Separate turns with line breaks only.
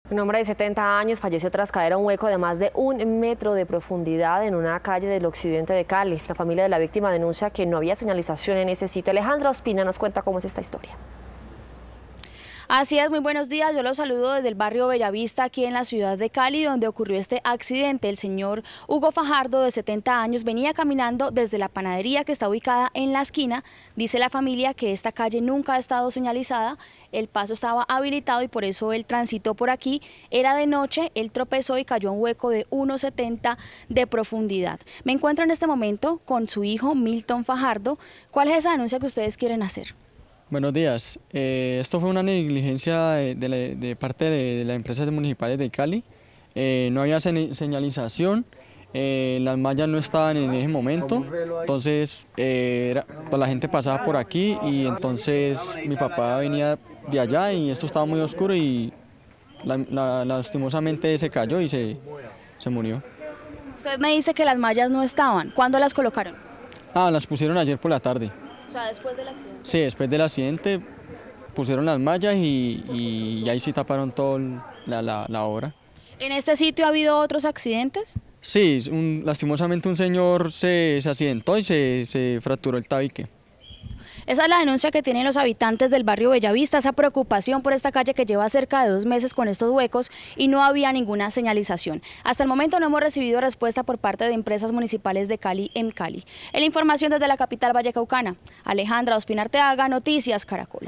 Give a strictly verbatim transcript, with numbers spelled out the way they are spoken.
Un hombre de setenta años falleció tras caer a un hueco de más de un metro de profundidad en una calle del occidente de Cali. La familia de la víctima denuncia que no había señalización en ese sitio. Alejandra Ospina nos cuenta cómo es esta historia.
Así es, muy buenos días. Yo los saludo desde el barrio Bellavista, aquí en la ciudad de Cali, donde ocurrió este accidente. El señor Hugo Fajardo, de setenta años, venía caminando desde la panadería que está ubicada en la esquina. Dice la familia que esta calle nunca ha estado señalizada, el paso estaba habilitado y por eso él transitó por aquí. Era de noche, él tropezó y cayó a un hueco de uno setenta de profundidad. Me encuentro en este momento con su hijo Milton Fajardo. ¿Cuál es esa denuncia que ustedes quieren hacer?
Buenos días. Eh, esto fue una negligencia de, de, la, de parte de, de las empresas municipales de Cali. Eh, no había señalización, eh, las mallas no estaban en ese momento, entonces eh, era, toda la gente pasaba por aquí y entonces mi papá venía de allá y esto estaba muy oscuro y la, la, lastimosamente se cayó y se, se murió.
Usted me dice que las mallas no estaban. ¿Cuándo las colocaron?
Ah, las pusieron ayer por la tarde.
O sea, después del accidente.
Sí, después del accidente pusieron las mallas y, y, y ahí sí taparon toda la, la, la obra.
¿En este sitio ha habido otros accidentes?
Sí, un, lastimosamente un señor se, se accidentó y se, se fracturó el tabique.
Esa es la denuncia que tienen los habitantes del barrio Bellavista, esa preocupación por esta calle que lleva cerca de dos meses con estos huecos y no había ninguna señalización. Hasta el momento no hemos recibido respuesta por parte de empresas municipales de Cali en Cali. En la información desde la capital vallecaucana, Alejandra Ospina Arteaga, Noticias Caracol.